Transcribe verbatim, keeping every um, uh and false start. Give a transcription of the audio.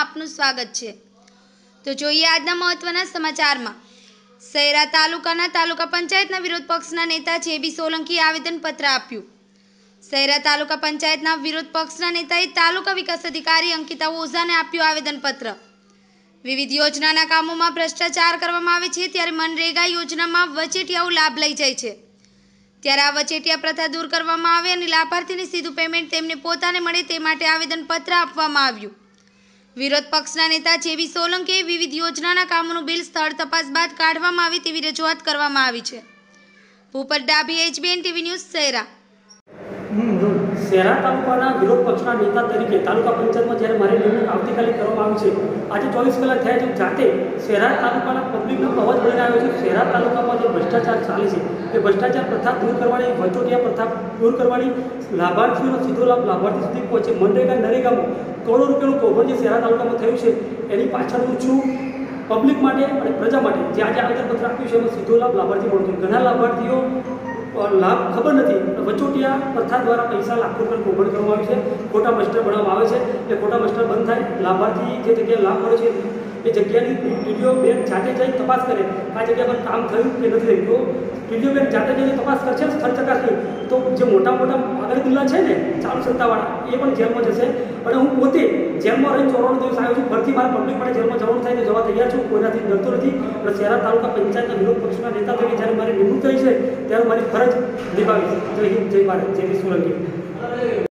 આપનું સ્વાગત છે। તો જોઈએ આજના મહત્વના સમાચારમાં। શહેરા તાલુકાના તાલુકા પંચાયતના વિરોધ પક્ષના નેતા જેબી સોલંકીએ આવેદનપત્ર આપ્યું। શહેરા તાલુકા પંચાયતના વિરોધ પક્ષના નેતાએ તાલુકા વિકાસ અધિકારી અંકિતા ઓઝાને આપ્યું આવેદનપત્ર। વિવિધ યોજનાના કામોમાં ભ્રષ્ટાચાર કરવામાં આવે છે ત્યારે મનરેગા યોજનામાં વચેટિયાઓ લાભ લઈ જાય છે, ત્યારે આ વચેટિયા પ્રથા દૂર કરવામાં આવે અને લાભાર્થીને સીધું પેમેન્ટ તેમને પોતાને મળે તે માટે આવેદનપત્ર આપવામાં આવ્યું। વિરોધ પક્ષના નેતા જેબી સોલંકીએ વિવિધ યોજનાના કામોનું બિલ સ્થળ તપાસ બાદ કાઢવામાં આવે તેવી રજૂઆત કરવામાં આવી છે। Bhupat Dabhi, HBN TV news, Shehera. Shehera તાલુકાના વિરોધ પક્ષના નેતા તરીકે તાલુકા પંચાયતમાં જ્યારે મારી નિમણૂક આવતીકાલે કરવામાં આવી છે, આજે ચોવીસ કલાક થયા છે, જાતે શહેરા તાલુકાના પબ્લિકનો અવાજ બનીને આવ્યો છે। શહેરા તાલુકામાં જે ભ્રષ્ટાચાર ચાલે છે એ ભ્રષ્ટાચાર પ્રથા દૂર કરવાની, વચોટિયા પ્રથા દૂર કરવાની, લાભાર્થીઓનો સીધો લાભ લાભાર્થી સુધી પહોંચે, મનરેગા નરેગામાં કરોડો રૂપિયાનું કૌભાંડ જે શહેરા તાલુકામાં થયું છે એની પાછળ હું છું પબ્લિક માટે અને પ્રજા માટે જે આજે આવેદનપત્ર આપ્યું છે એમાં સીધો લાભ લાભાર્થી મળતો। ઘણા લાભાર્થીઓ લાભ ખબર નથી, વચોટિયા પ્રથા દ્વારા પૈસા લાખો રૂપિયા કૌભાંડ કરવામાં આવે છે, ખોટા મસ્ટર બનાવવામાં આવે છે। એટલે ખોટા મસ્ટર બંધ થાય, લાભાર્થી જે જગ્યાએ લાભ મળે છે એ જગ્યાની ટીડીઓ બેન જાતે જઈ તપાસ કરે આ જગ્યા પર કામ થયું કે નથી થયું। તો ટીડીઓ બેન જાતે જઈને તપાસ કરશે, સ્થળ ચકાસણી, તો જે મોટા મોટા આગળ બિલ્લા છે ને ચાલુ સત્તાવાળા એ પણ જેલમાં જશે। અને હું પોતે જેલમાં રહીને ચોરાણું દિવસ આવ્યો છું, ફરતી મારા પબ્લિક માટે જેલમાં જવાનું થાય તો જવા તૈયાર છું, કોઈનાથી ડરતો નથી। અને શહેરા તાલુકા પંચાયતના વિરોધ પક્ષના નેતા તરીકે જ્યારે મારી નિમણૂક થઈ છે ત્યારે મારી ફરજ નિભાવી છે। જય હિન્દ, જય ભારત, જય સોલંકી।